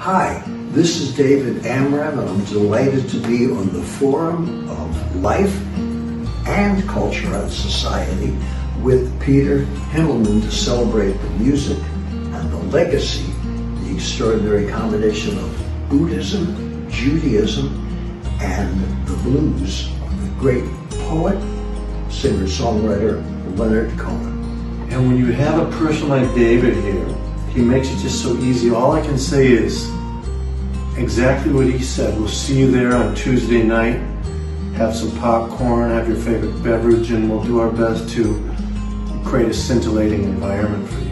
Hi, this is David Amram, and I'm delighted to be on the Forum of Life and Culture and Society with Peter Himmelman to celebrate the music and the legacy, the extraordinary combination of Buddhism, Judaism, and the blues of the great poet, singer-songwriter Leonard Cohen. And when you have a person like David here, he makes it just so easy. All I can say is exactly what he said. We'll see you there on Tuesday night. Have some popcorn, have your favorite beverage, and we'll do our best to create a scintillating environment for you.